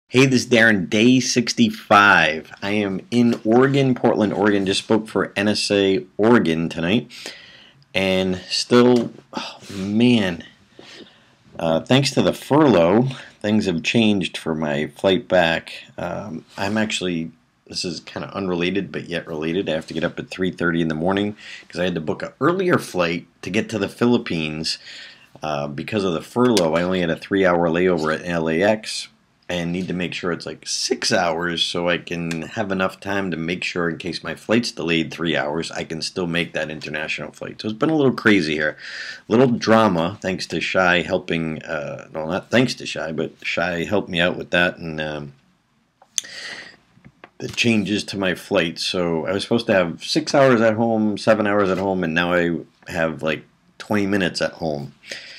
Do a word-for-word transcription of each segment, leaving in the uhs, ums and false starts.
Hey, this is Darren, day sixty-five. I am in Oregon, Portland, Oregon. Just spoke for N S A Oregon tonight. And still, oh man, uh, thanks to the furlough, things have changed for my flight back. Um, I'm actually, this is kind of unrelated, but yet related. I have to get up at three thirty in the morning because I had to book an earlier flight to get to the Philippines. Uh, because of the furlough, I only had a three-hour layover at L A X. And need to make sure it's like six hours so I can have enough time to make sure in case my flight's delayed three hours, I can still make that international flight. So it's been a little crazy here. A little drama thanks to Shy helping, uh, no, not thanks to Shy, but Shy helped me out with that and um, the changes to my flight. So I was supposed to have six hours at home, seven hours at home, and now I have like twenty minutes at home.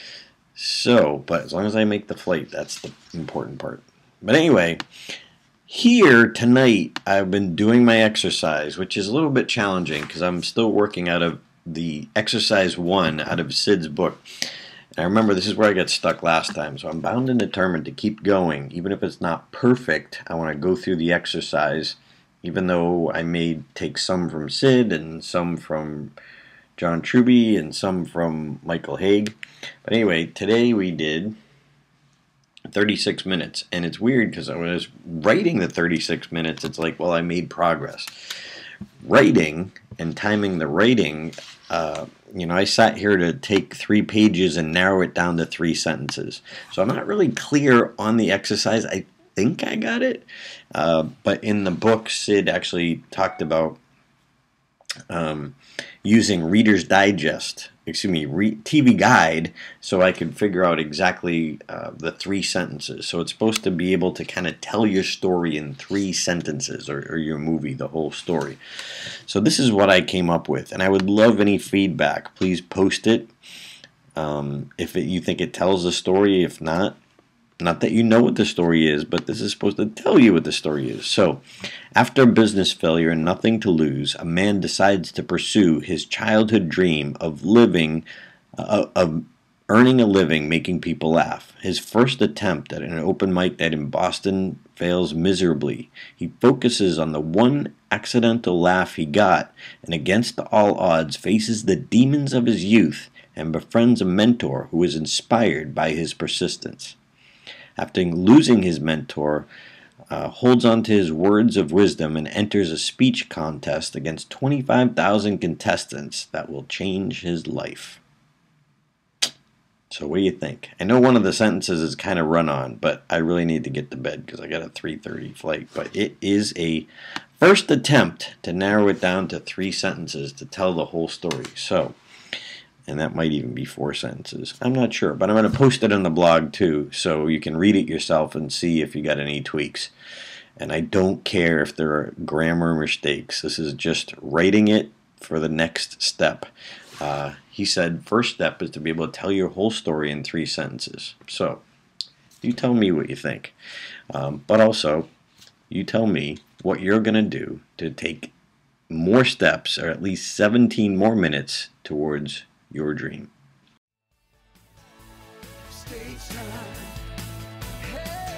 So, but as long as I make the flight, that's the important part. But anyway, here tonight I've been doing my exercise, which is a little bit challenging because I'm still working out of the exercise one out of Sid's book. And I remember this is where I got stuck last time, so I'm bound and determined to keep going. Even if it's not perfect, I want to go through the exercise, even though I may take some from Sid and some from John Truby and some from Michael Haig. But anyway, today we did thirty-six minutes, and it's weird because when I was writing the thirty-six minutes, it's like, well, I made progress. Writing and timing the writing, uh, you know, I sat here to take three pages and narrow it down to three sentences. So I'm not really clear on the exercise. I think I got it, uh, but in the book, Sid actually talked about um, using Reader's Digest, excuse me, re T V Guide, so I could figure out exactly uh, the three sentences. So it's supposed to be able to kind of tell your story in three sentences, or, or your movie, the whole story. So this is what I came up with, and I would love any feedback. Please post it um, if it, you think it tells the story. If not, not that you know what the story is, but this is supposed to tell you what the story is. So, after business failure and nothing to lose, a man decides to pursue his childhood dream of living, uh, of earning a living making people laugh. His first attempt at an open mic night in Boston fails miserably. He focuses on the one accidental laugh he got, and against all odds faces the demons of his youth and befriends a mentor who is inspired by his persistence. After losing his mentor, uh, holds on to his words of wisdom and enters a speech contest against twenty-five thousand contestants that will change his life. So what do you think? I know one of the sentences is kind of run on, but I really need to get to bed because I got a three thirty flight. But it is a first attempt to narrow it down to three sentences to tell the whole story. So, and that might even be four sentences. I'm not sure, but I'm going to post it on the blog too, so you can read it yourself and see if you got any tweaks. And I don't care if there are grammar mistakes. This is just writing it for the next step. Uh, he said first step is to be able to tell your whole story in three sentences. So you tell me what you think. Um, but also, you tell me what you're going to do to take more steps, or at least seventeen more minutes towards your dream.